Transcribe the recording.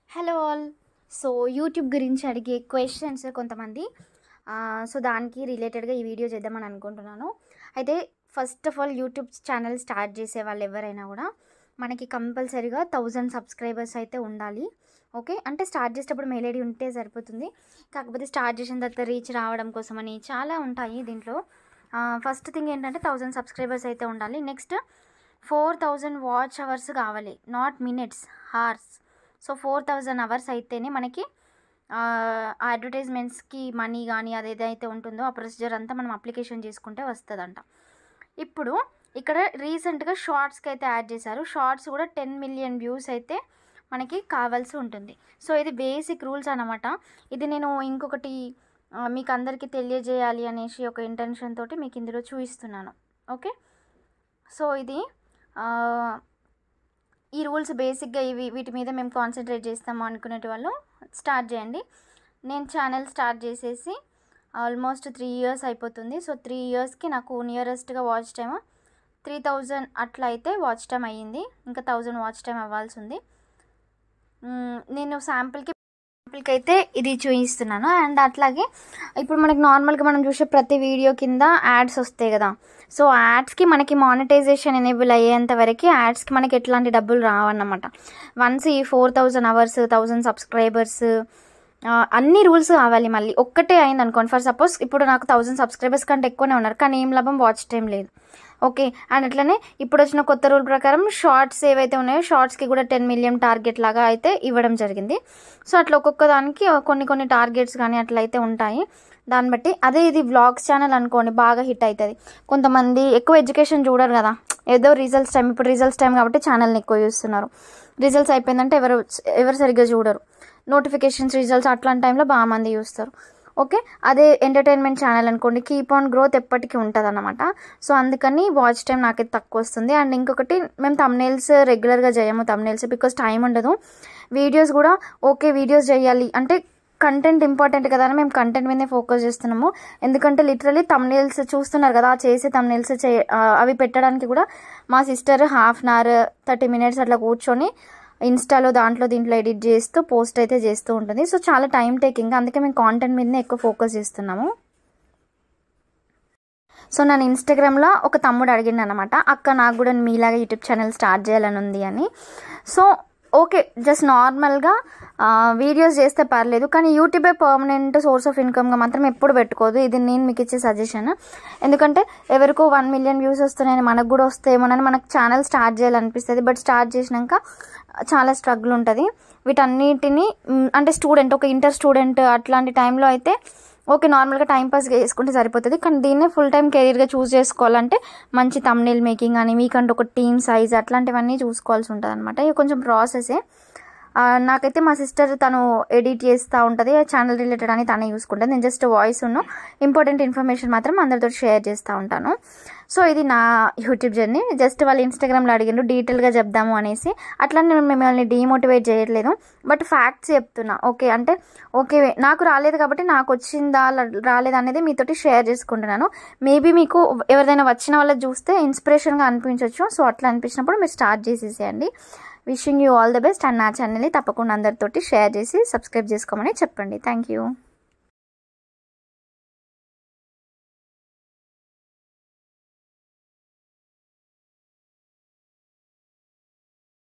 Hello all. So YouTube గురించి అడిగే questions కొంతమంది, సో దానికి రిలేటెడ్గా ఈ వీడియో చేద్దామని అనుకుంటున్నాను. అయితే first of all YouTube channel start చేసే వాళ్ళు ఎవరైనా కూడా మనకి కంపల్సరీగా 1000 సబ్స్క్రైబర్స్ అయితే ఉండాలి. ఓకే, అంటే స్టార్ట్ చేసేటప్పుడు మెయిల్ ఐడి ఉంటే సరిపోతుంది. కాకపోతే స్టార్ట్ చేసిన తర్వాత రీచ్ రావడం కోసమని చాలా ఉంటాయి దీంట్లో. ఫస్ట్ థింగ్ ఏంటంటే 1000 సబ్స్క్రైబర్స్ అయితే ఉండాలి. నెక్స్ట్ 4000 వాచ్ అవర్స్ కావాలి, not minutes, hours. So 4000 hours అయితేనే మనకి అడ్వర్టైజ్మెంట్స్కి మనీ కానీ అదేదైతే ఉంటుందో ఆ ప్రొసీజర్ అంతా మనం అప్లికేషన్ చేసుకుంటే వస్తుందంట. ఇప్పుడు ఇక్కడ రీసెంట్గా షార్ట్స్కి అయితే యాడ్ చేశారు. షార్ట్స్ కూడా 10 మిలియన్ వ్యూస్ అయితే మనకి కావాల్సి ఉంటుంది. సో ఇది బేసిక్ రూల్స్ అన్నమాట. ఇది నేను ఇంకొకటి మీకు అందరికీ తెలియజేయాలి అనేసి ఒక ఇంటెన్షన్ తోటి మీకు ఇందులో చూపిస్తున్నాను. ఓకే, సో ఇది ఈ రూల్స్ బేసిక్గా వీటి మీద మేము కాన్సన్ట్రేట్ చేస్తాము అనుకునే వాళ్ళు స్టార్ట్ చేయండి. నేను ఛానల్ స్టార్ట్ చేసేసి ఆల్మోస్ట్ 3 years అయిపోతుంది. సో 3 yearsకి నాకు నియరెస్ట్గా వాచ్ టైమ్ 3000 అట్లా అయితే వాచ్ టైం అయ్యింది. ఇంకా 1000 వాచ్ టైం అవ్వాల్సి ఉంది. నేను శాంపుల్కి అయితే ఇది చూపిస్తున్నాను. అండ్ అట్లాగే ఇప్పుడు మనకి నార్మల్గా మనం చూసే ప్రతి వీడియో కింద యాడ్స్ వస్తాయి కదా. సో యాడ్స్కి మనకి మానిటైజేషన్ ఎనేబుల్ అయ్యేంత వరకు యాడ్స్కి మనకి ఎట్లాంటి డబ్బులు రావన్నమాట. వన్స్ ఈ 4000 అవర్స్, 1000 సబ్స్క్రైబర్స్, అన్ని రూల్స్ కావాలి. మళ్ళీ ఒక్కటే అయింది అనుకోండి, ఫర్ సపోజ్ ఇప్పుడు నాకు 1000 సబ్స్క్రైబర్స్ కంటే ఎక్కువనే ఉన్నారు కానీ ఏం లాభం, వాచ్ టైం లేదు. ఓకే, అండ్ అట్లనే ఇప్పుడు వచ్చిన కొత్త రూల్ ప్రకారం షార్ట్స్ ఏవైతే ఉన్నాయో షార్ట్స్కి కూడా 10 మిలియన్ టార్గెట్ లాగా అయితే ఇవ్వడం జరిగింది. సో అట్లా ఒక్కొక్క దానికి కొన్ని టార్గెట్స్ కానీ అట్లా అయితే ఉంటాయి. దాన్ని బట్టి అదే ఇది వ్లాగ్స్ ఛానల్ అనుకోండి, బాగా హిట్ అవుతుంది. కొంతమంది ఎక్కువ ఎడ్యుకేషన్ చూడరు కదా, ఏదో రిజల్ట్స్ టైం, ఇప్పుడు రిజల్ట్స్ టైం కాబట్టి ఛానల్ని ఎక్కువ చూస్తున్నారు. రిజల్ట్స్ అయిపోయిందంటే ఎవరు సరిగ్గా చూడరు. నోటిఫికేషన్స్, రిజల్ట్స్ అట్లాంటి టైంలో బాగా మంది చూస్తారు. ఓకే, అదే ఎంటర్టైన్మెంట్ ఛానల్ అనుకోండి, కీప్ ఆన్ గ్రోత్ ఎప్పటికీ ఉంటుంది అన్నమాట. సో అందుకని వాచ్ టైం నాకైతే తక్కువ వస్తుంది. అండ్ ఇంకొకటి, మేము థంబ్నెయిల్స్ రెగ్యులర్గా చేయము. థంబ్నెయిల్స్ బికాస్ టైం ఉండదు. వీడియోస్ కూడా ఓకే వీడియోస్ చేయాలి అంటే కంటెంట్ ఇంపార్టెంట్ కదా అని మేము కంటెంట్ మీదే ఫోకస్ చేస్తున్నాము. ఎందుకంటే లిటరలీ థంబ్నెయిల్స్ చూస్తున్నారు కదా, చేసే థంబ్నెయిల్స్ అవి పెట్టడానికి కూడా మా సిస్టర్ 1/2 hour 30 minutes అట్లా కూర్చొని ఇన్స్టాలో దీంట్లో ఎడిట్ చేస్తూ పోస్ట్ అయితే చేస్తూ ఉంటుంది. సో చాలా టైం టేకింగ్, అందుకే మేము కాంటెంట్ మీదనే ఎక్కువ ఫోకస్ చేస్తున్నాము. సో నన్ను ఇన్స్టాగ్రామ్లో ఒక తమ్ముడు అడిగిండు అనమాట, అక్క నాకు కూడా మీలాగా యూట్యూబ్ ఛానల్ స్టార్ట్ చేయాలని ఉంది అని. సో ఓకే, జస్ట్ నార్మల్గా వీడియోస్ చేస్తే పర్లేదు కానీ యూట్యూబే పర్మనెంట్ సోర్స్ ఆఫ్ ఇన్కమ్గా మాత్రం ఎప్పుడు పెట్టుకోదు. ఇది నేను మీకు ఇచ్చే సజెషన్. ఎందుకంటే ఎవరికో 1 million వ్యూస్ వస్తున్నాయని మనకు కూడా వస్తాయేమోనని మనకు ఛానల్ స్టార్ట్ చేయాలనిపిస్తుంది. బట్ స్టార్ట్ చేసినాక చాలా స్ట్రగుల్ ఉంటుంది. వీటన్నిటిని అంటే ఒక ఇంటర్ స్టూడెంట్ అట్లాంటి టైంలో అయితే ఓకే నార్మల్గా టైంపాస్ చేసుకుంటే సరిపోతుంది. కానీ దీన్నే ఫుల్ టైం కెరీర్గా చూస్ చేసుకోవాలంటే మంచి థంబ్నెయిల్ మేకింగ్ అని, మీకంటే ఒక టీమ్ సైజ్ అట్లాంటివన్నీ చూసుకోవాల్సి ఉంటుంది అనమాట. ఇది కొంచెం ప్రాసెసే. నాకైతే మా సిస్టర్ తను ఎడిట్ చేస్తూ ఉంటుంది, ఛానల్ రిలేటెడ్ అని తనే చూసుకుంటుంది. నేను జస్ట్ వాయిస్ ఇంపార్టెంట్ ఇన్ఫర్మేషన్ మాత్రం అందరితో షేర్ చేస్తూ ఉంటాను. సో ఇది నా యూట్యూబ్ జర్నీ. జస్ట్ వాళ్ళు ఇన్స్టాగ్రామ్లో అడిగిండ్రు డీటెయిల్గా చెప్దాము అనేసి, అట్లా నేను మిమ్మల్ని డీమోటివేట్ చేయట్లేదు, బట్ ఫ్యాక్ట్స్ చెప్తున్నా. ఓకే అంటే ఓకే నాకు రాలేదు కాబట్టి నాకు వచ్చిందా రాలేదా అనేది మీతోటి షేర్ చేసుకుంటున్నాను. మేబీ మీకు ఎవరిదైనా వచ్చిన వాళ్ళకి చూస్తే ఇన్స్పిరేషన్గా అనిపించవచ్చు. సో అట్లా అనిపించినప్పుడు మీరు స్టార్ట్ చేసేసేయండి. Wishing you all the best. And నా ఛానల్ని తప్పకుండా అందరితోటి షేర్ చేసి సబ్స్క్రైబ్ చేసుకోమని చెప్పండి. Thank you.